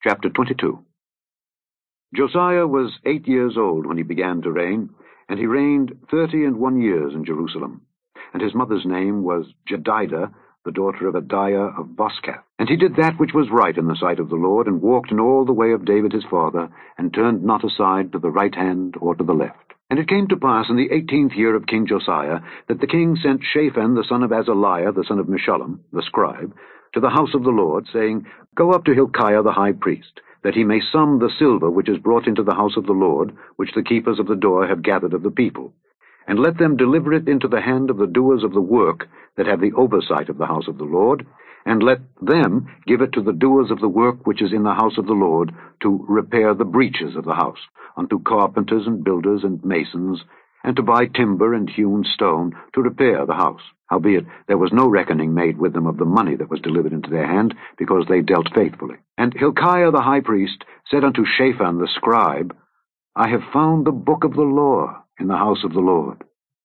Chapter 22. Josiah was 8 years old when he began to reign, and he reigned 31 years in Jerusalem. And his mother's name was Jedidah, the daughter of Adiah of Boskath. And he did that which was right in the sight of the Lord, and walked in all the way of David his father, and turned not aside to the right hand or to the left. And it came to pass in the 18th year of King Josiah, that the king sent Shaphan the son of Azaliah, the son of Meshullam, the scribe, to the house of the Lord, saying, Go up to Hilkiah the high priest, that he may sum the silver which is brought into the house of the Lord, which the keepers of the door have gathered of the people. And let them deliver it into the hand of the doers of the work that have the oversight of the house of the Lord, and let them give it to the doers of the work which is in the house of the Lord, to repair the breaches of the house, unto carpenters and builders and masons, and to buy timber and hewn stone to repair the house. Howbeit there was no reckoning made with them of the money that was delivered into their hand, because they dealt faithfully. And Hilkiah the high priest said unto Shaphan the scribe, I have found the book of the law in the house of the Lord.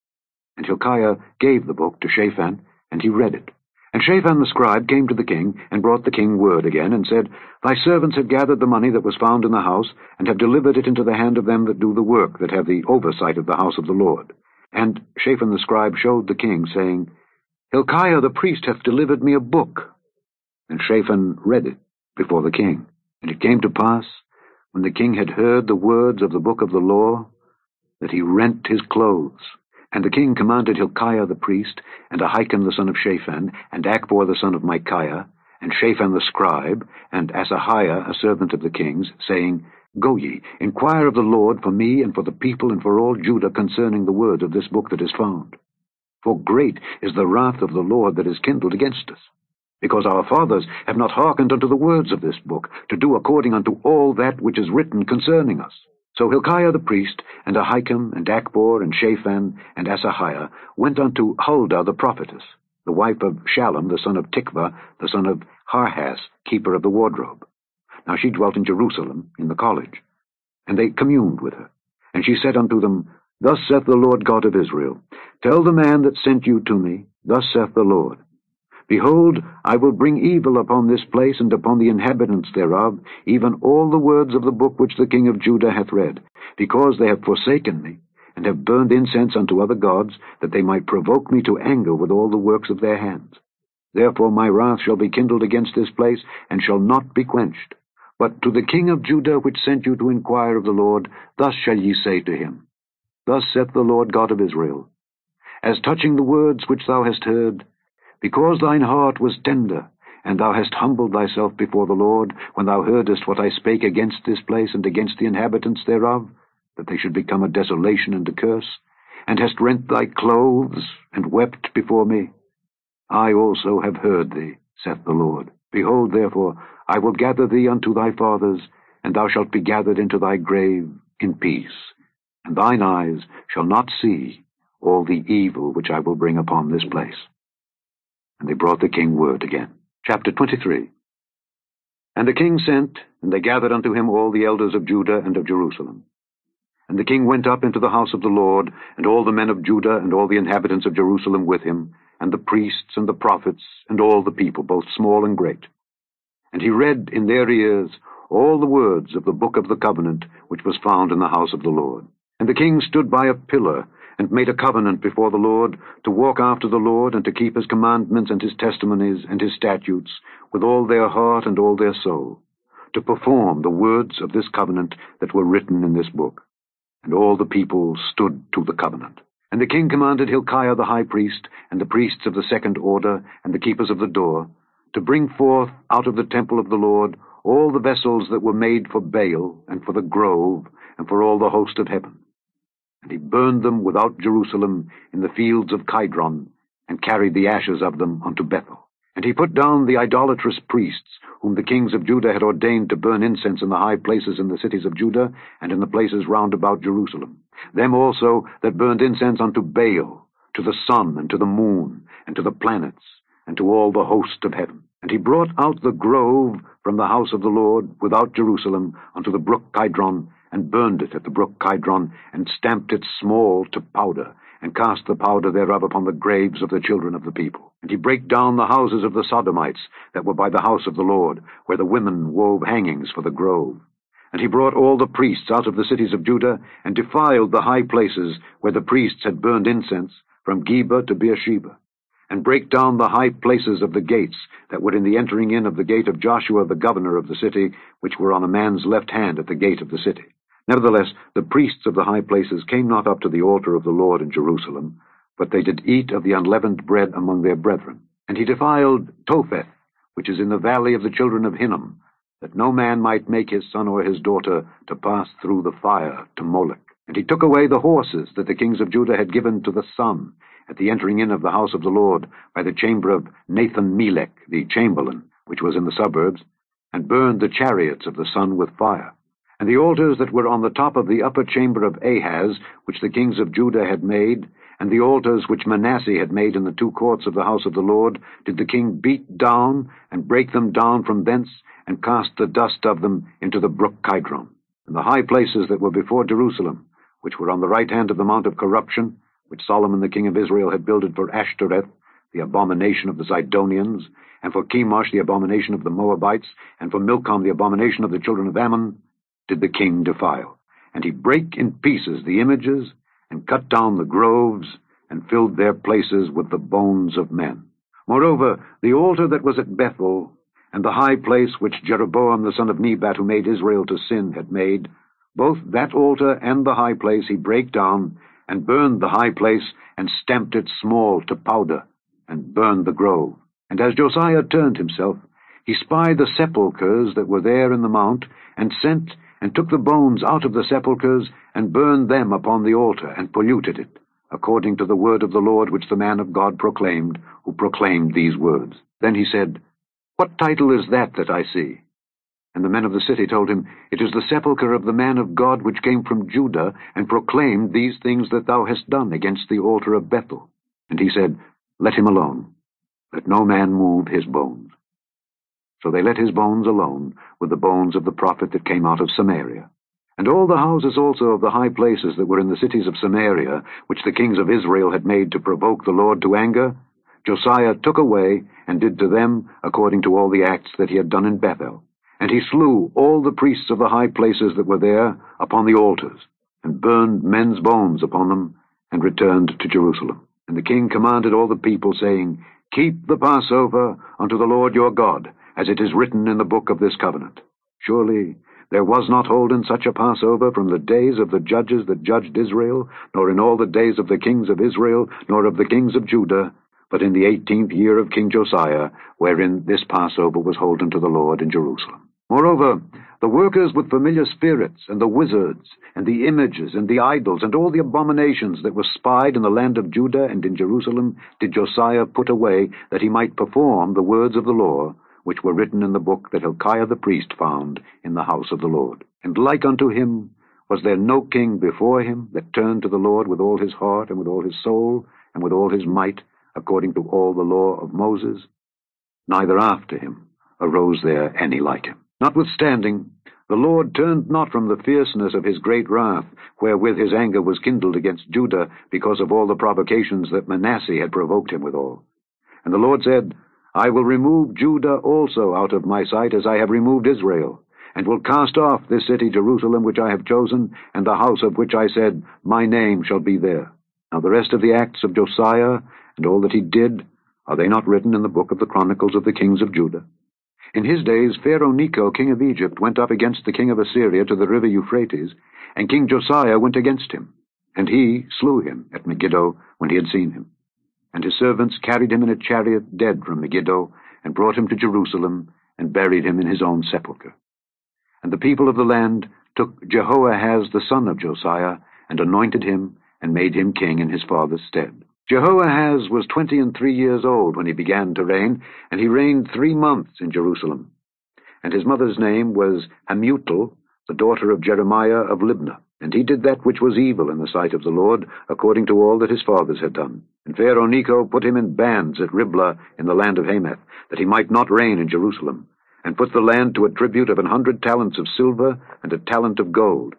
And Hilkiah gave the book to Shaphan, and he read it. And Shaphan the scribe came to the king, and brought the king word again, and said, Thy servants have gathered the money that was found in the house, and have delivered it into the hand of them that do the work, that have the oversight of the house of the Lord. And Shaphan the scribe showed the king, saying, Hilkiah the priest hath delivered me a book. And Shaphan read it before the king. And it came to pass, when the king had heard the words of the book of the law, that he rent his clothes. And the king commanded Hilkiah the priest, and Ahikam the son of Shaphan, and Achbor the son of Micaiah, and Shaphan the scribe, and Asahiah a servant of the king's, saying, Go ye, inquire of the Lord for me and for the people and for all Judah concerning the words of this book that is found. For great is the wrath of the Lord that is kindled against us, because our fathers have not hearkened unto the words of this book, to do according unto all that which is written concerning us. So Hilkiah the priest, and Ahikam, and Achbor, and Shaphan, and Asahiah went unto Huldah the prophetess, the wife of Shallum the son of Tikvah, the son of Harhas, keeper of the wardrobe. Now she dwelt in Jerusalem, in the college. And they communed with her. And she said unto them, Thus saith the Lord God of Israel, Tell the man that sent you to me, Thus saith the Lord, Behold, I will bring evil upon this place and upon the inhabitants thereof, even all the words of the book which the king of Judah hath read, because they have forsaken me, and have burned incense unto other gods, that they might provoke me to anger with all the works of their hands. Therefore my wrath shall be kindled against this place, and shall not be quenched. But to the king of Judah which sent you to inquire of the Lord, thus shall ye say to him, Thus saith the Lord God of Israel, As touching the words which thou hast heard, because thine heart was tender, and thou hast humbled thyself before the Lord, when thou heardest what I spake against this place and against the inhabitants thereof, that they should become a desolation and a curse, and hast rent thy clothes, and wept before me, I also have heard thee, saith the Lord. Behold, therefore, I will gather thee unto thy fathers, and thou shalt be gathered into thy grave in peace, and thine eyes shall not see all the evil which I will bring upon this place. And they brought the king word again. Chapter 23. And the king sent, and they gathered unto him all the elders of Judah and of Jerusalem. And the king went up into the house of the Lord, and all the men of Judah and all the inhabitants of Jerusalem with him, and the priests and the prophets, and all the people, both small and great. And he read in their ears all the words of the book of the covenant which was found in the house of the Lord. And the king stood by a pillar, and made a covenant before the Lord, to walk after the Lord, and to keep his commandments and his testimonies and his statutes, with all their heart and all their soul, to perform the words of this covenant that were written in this book. And all the people stood to the covenant. And the king commanded Hilkiah the high priest, and the priests of the second order, and the keepers of the door, to bring forth out of the temple of the Lord all the vessels that were made for Baal, and for the grove, and for all the host of heaven. And he burned them without Jerusalem in the fields of Kidron, and carried the ashes of them unto Bethel. And he put down the idolatrous priests, whom the kings of Judah had ordained to burn incense in the high places in the cities of Judah, and in the places round about Jerusalem. Them also that burned incense unto Baal, to the sun, and to the moon, and to the planets, and to all the host of heaven. And he brought out the grove from the house of the Lord without Jerusalem unto the brook Kidron, and burned it at the brook Kidron, and stamped it small to powder, and cast the powder thereof upon the graves of the children of the people. And he brake down the houses of the Sodomites that were by the house of the Lord, where the women wove hangings for the grove. And he brought all the priests out of the cities of Judah, and defiled the high places where the priests had burned incense, from Geba to Beersheba, and brake down the high places of the gates that were in the entering in of the gate of Joshua the governor of the city, which were on a man's left hand at the gate of the city. Nevertheless, the priests of the high places came not up to the altar of the Lord in Jerusalem, but they did eat of the unleavened bread among their brethren. And he defiled Topheth, which is in the valley of the children of Hinnom, that no man might make his son or his daughter to pass through the fire to Molech. And he took away the horses that the kings of Judah had given to the sun at the entering in of the house of the Lord by the chamber of Nathan-Melech, the chamberlain, which was in the suburbs, and burned the chariots of the sun with fire. And the altars that were on the top of the upper chamber of Ahaz, which the kings of Judah had made, and the altars which Manasseh had made in the two courts of the house of the Lord, did the king beat down, and break them down from thence, and cast the dust of them into the brook Kidron. And the high places that were before Jerusalem, which were on the right hand of the mount of corruption, which Solomon the king of Israel had builded for Ashtoreth, the abomination of the Zidonians, and for Chemosh, the abomination of the Moabites, and for Milcom, the abomination of the children of Ammon, did the king defile. And he brake in pieces the images, and cut down the groves, and filled their places with the bones of men. Moreover, the altar that was at Bethel, and the high place which Jeroboam the son of Nebat, who made Israel to sin, had made, both that altar and the high place he brake down, and burned the high place, and stamped it small to powder, and burned the grove. And as Josiah turned himself, he spied the sepulchres that were there in the mount, and sent and took the bones out of the sepulchres, and burned them upon the altar, and polluted it, according to the word of the Lord which the man of God proclaimed, who proclaimed these words. Then he said, What title is that I see? And the men of the city told him, It is the sepulchre of the man of God which came from Judah, and proclaimed these things that thou hast done against the altar of Bethel. And he said, Let him alone. Let no man move his bones. So they let his bones alone, with the bones of the prophet that came out of Samaria. And all the houses also of the high places that were in the cities of Samaria, which the kings of Israel had made to provoke the Lord to anger, Josiah took away, and did to them according to all the acts that he had done in Bethel. And he slew all the priests of the high places that were there upon the altars, and burned men's bones upon them, and returned to Jerusalem. And the king commanded all the people, saying, Keep the Passover unto the Lord your God, as it is written in the book of this covenant. Surely there was not holden such a Passover from the days of the judges that judged Israel, nor in all the days of the kings of Israel, nor of the kings of Judah, but in the 18th year of King Josiah, wherein this Passover was holden to the Lord in Jerusalem. Moreover, the workers with familiar spirits, and the wizards, and the images, and the idols, and all the abominations that were spied in the land of Judah and in Jerusalem, did Josiah put away, that he might perform the words of the law, which were written in the book that Hilkiah the priest found in the house of the Lord. And like unto him was there no king before him that turned to the Lord with all his heart, and with all his soul, and with all his might, according to all the law of Moses? Neither after him arose there any like him. Notwithstanding, the Lord turned not from the fierceness of his great wrath, wherewith his anger was kindled against Judah, because of all the provocations that Manasseh had provoked him withal. And the Lord said, I will remove Judah also out of my sight, as I have removed Israel, and will cast off this city Jerusalem which I have chosen, and the house of which I said, My name shall be there. Now the rest of the acts of Josiah, and all that he did, are they not written in the book of the Chronicles of the kings of Judah? In his days Pharaoh Necho, king of Egypt, went up against the king of Assyria to the river Euphrates, and King Josiah went against him, and he slew him at Megiddo when he had seen him. And his servants carried him in a chariot dead from Megiddo, and brought him to Jerusalem, and buried him in his own sepulchre. And the people of the land took Jehoahaz the son of Josiah, and anointed him, and made him king in his father's stead. Jehoahaz was 23 years old when he began to reign, and he reigned 3 months in Jerusalem. And his mother's name was Hamutal, the daughter of Jeremiah of Libnah. And he did that which was evil in the sight of the Lord, according to all that his fathers had done. And Pharaoh Necho put him in bands at Riblah in the land of Hamath, that he might not reign in Jerusalem, and put the land to a tribute of 100 talents of silver and a talent of gold.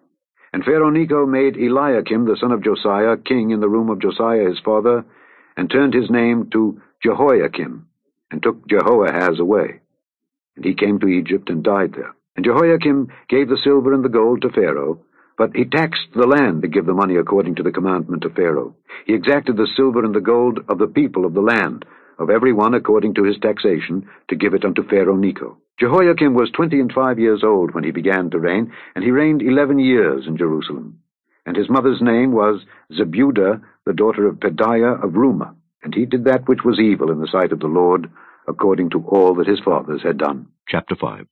And Pharaoh Necho made Eliakim the son of Josiah king in the room of Josiah his father, and turned his name to Jehoiakim, and took Jehoahaz away. And he came to Egypt and died there. And Jehoiakim gave the silver and the gold to Pharaoh, but he taxed the land to give the money according to the commandment of Pharaoh. He exacted the silver and the gold of the people of the land, of every one according to his taxation, to give it unto Pharaoh Necho. Jehoiakim was 25 years old when he began to reign, and he reigned 11 years in Jerusalem. And his mother's name was Zebudah, the daughter of Pedaiah of Rumah. And he did that which was evil in the sight of the Lord, according to all that his fathers had done. Chapter 5.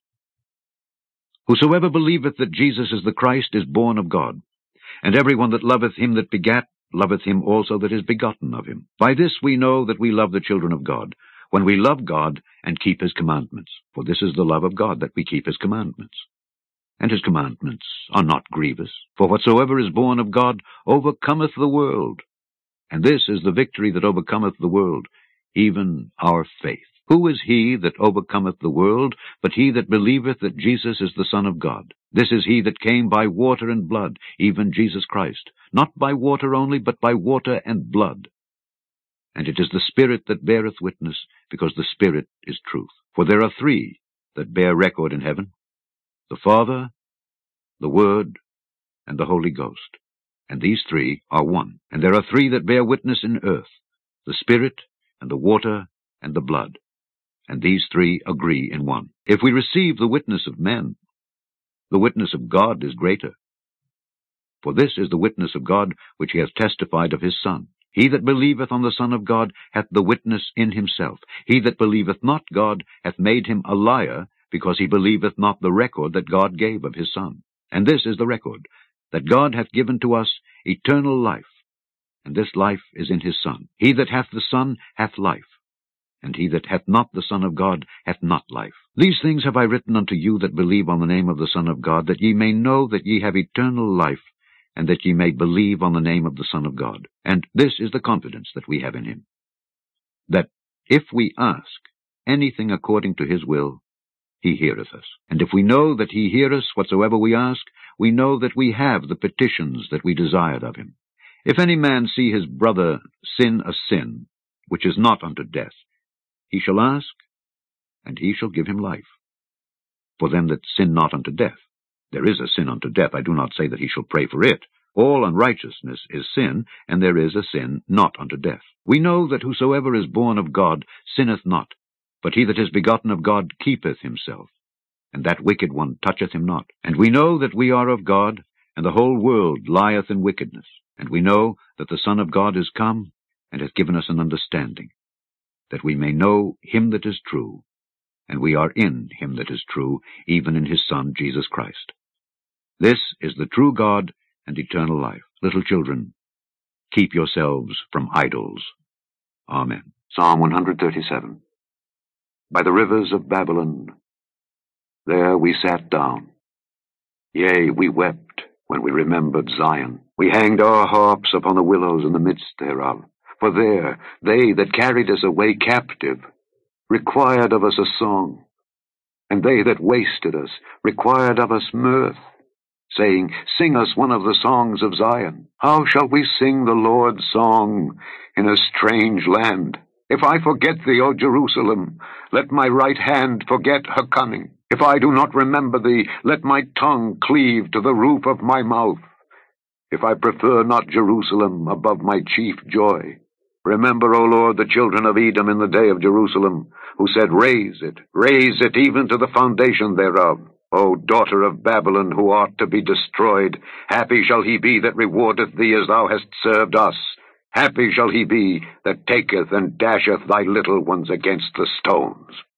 Whosoever believeth that Jesus is the Christ is born of God. And every one that loveth him that begat, loveth him also that is begotten of him. By this we know that we love the children of God, when we love God and keep his commandments. For this is the love of God, that we keep his commandments. And his commandments are not grievous. For whatsoever is born of God overcometh the world. And this is the victory that overcometh the world, even our faith. Who is he that overcometh the world, but he that believeth that Jesus is the Son of God? This is he that came by water and blood, even Jesus Christ, not by water only, but by water and blood. And it is the Spirit that beareth witness, because the Spirit is truth. For there are three that bear record in heaven, the Father, the Word, and the Holy Ghost. And these three are one. And there are three that bear witness in earth, the Spirit, and the water, and the blood. And these three agree in one. If we receive the witness of men, the witness of God is greater. For this is the witness of God which he hath testified of his Son. He that believeth on the Son of God hath the witness in himself. He that believeth not God hath made him a liar, because he believeth not the record that God gave of his Son. And this is the record, that God hath given to us eternal life, and this life is in his Son. He that hath the Son hath life, and he that hath not the Son of God hath not life. These things have I written unto you that believe on the name of the Son of God, that ye may know that ye have eternal life, and that ye may believe on the name of the Son of God. And this is the confidence that we have in him, that if we ask anything according to his will, he heareth us. And if we know that he heareth whatsoever we ask, we know that we have the petitions that we desired of him. If any man see his brother sin a sin, which is not unto death, he shall ask, and he shall give him life. For them that sin not unto death, there is a sin unto death. I do not say that he shall pray for it. All unrighteousness is sin, and there is a sin not unto death. We know that whosoever is born of God sinneth not, but he that is begotten of God keepeth himself, and that wicked one toucheth him not. And we know that we are of God, and the whole world lieth in wickedness. And we know that the Son of God is come, and hath given us an understanding, that we may know him that is true, and we are in him that is true, even in his Son Jesus Christ. This is the true God and eternal life. Little children, keep yourselves from idols. Amen. Psalm 137. By the rivers of Babylon, there we sat down. Yea, we wept when we remembered Zion. We hanged our harps upon the willows in the midst thereof. For there they that carried us away captive required of us a song, and they that wasted us required of us mirth, saying, Sing us one of the songs of Zion. How shall we sing the Lord's song in a strange land? If I forget thee, O Jerusalem, let my right hand forget her cunning. If I do not remember thee, let my tongue cleave to the roof of my mouth. If I prefer not Jerusalem above my chief joy. Remember, O Lord, the children of Edom in the day of Jerusalem, who said, raise it even to the foundation thereof. O daughter of Babylon, who art to be destroyed, happy shall he be that rewardeth thee as thou hast served us. Happy shall he be that taketh and dasheth thy little ones against the stones.